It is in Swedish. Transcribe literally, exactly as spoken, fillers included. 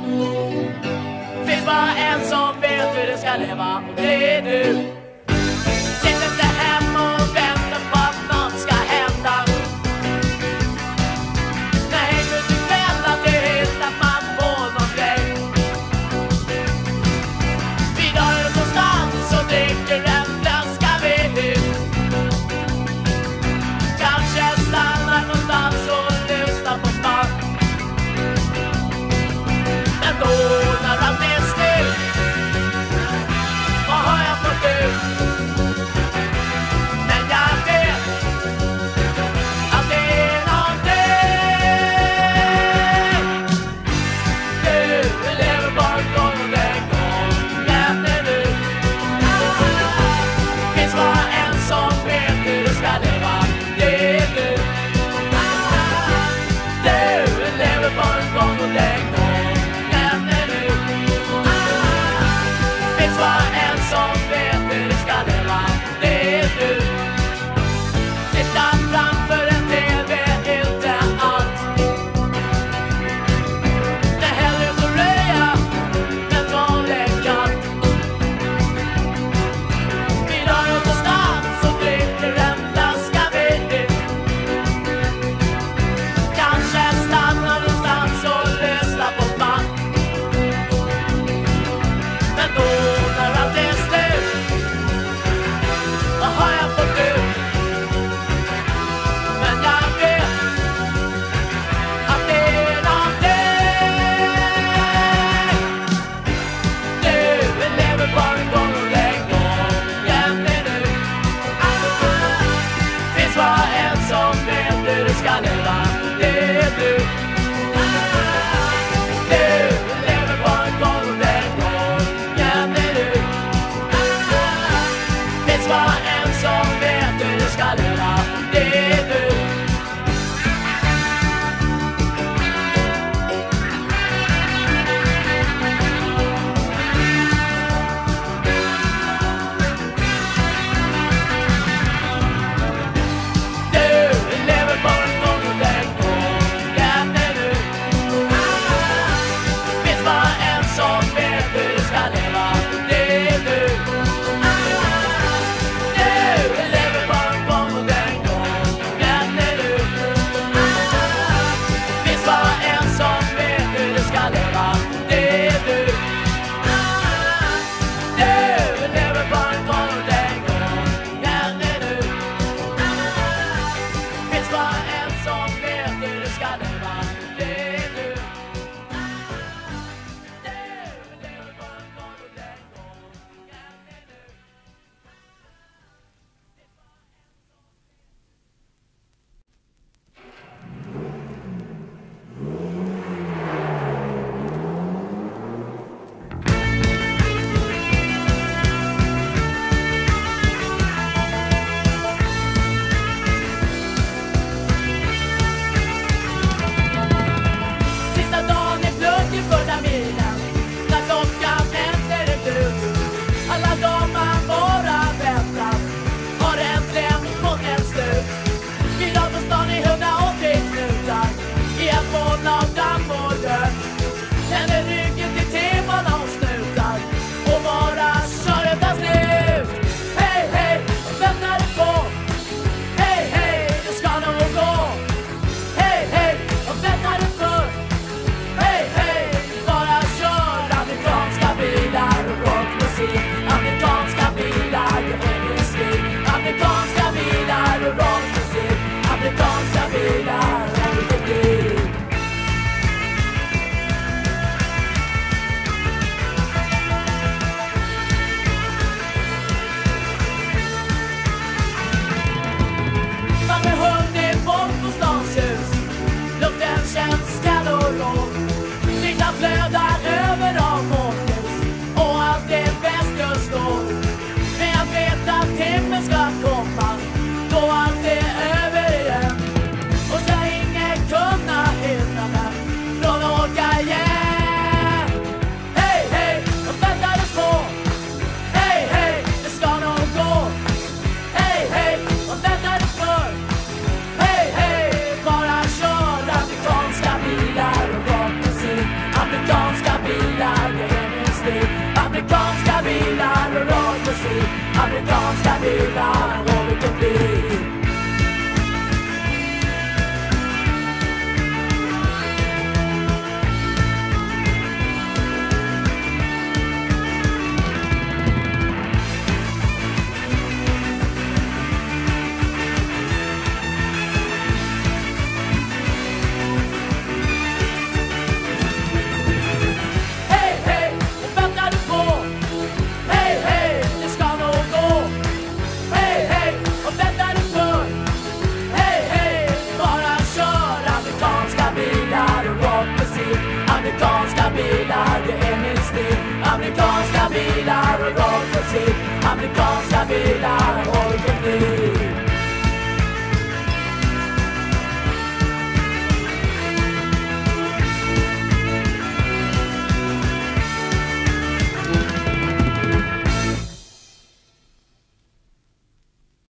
Finns bara en som vet hur det ska leva, och det är du. Sitt inte hemma och vänta på att något ska hända. När hänger ut ikväll att det hittar man på någon grej. Vi drar ut någonstans och dricker en flaska vin. Kanske stannar någonstans och lyssnar på band. Men då när allt är still, vad har jag fått ut? Men jag vet att det är någonting. Du lever bara en gång och den gången är du. Finns bara en som vet hur du ska leva, det är du. Du lever bara en gång och den gången är du. Finns bara en som vet hur du ska leva, det är du. Sitta framför en T V, inte allt. Det är hellre ut och röja, men ta en katt. Vi drar ut någonstans och dricker en flaska vin. Kanske stannar någonstans och lyssnar på band. Men då när allt är slut, vad har jag fått ut? Men jag vet att det är någonting. Du lever bara en gång och den gången är du. Finns bara en som vet hur du ska leva, det är du. Du lever bara en gång och den gången är du. Finns bara en som vet hur du ska leva, det är du. Du lever bara en gång och den gången är du. Finns bara en som vet hur du ska leva, det är du. Du lever bara en gång och den gången är du. Finns bara en som vet hur du ska leva, det är du. Du lever bara en gång och den gången är du. Finns bara en som vet hur du ska leva, det är du. Du lever bara en gång och den gången är du. amerikanska bilar och kultur.